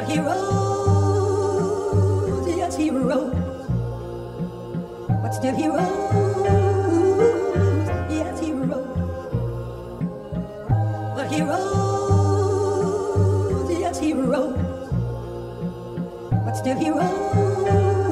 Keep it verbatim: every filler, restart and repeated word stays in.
But he rose, yes, he rose. But still he rose, yes, he rose. But he rose, yes, he rose. But still he rose.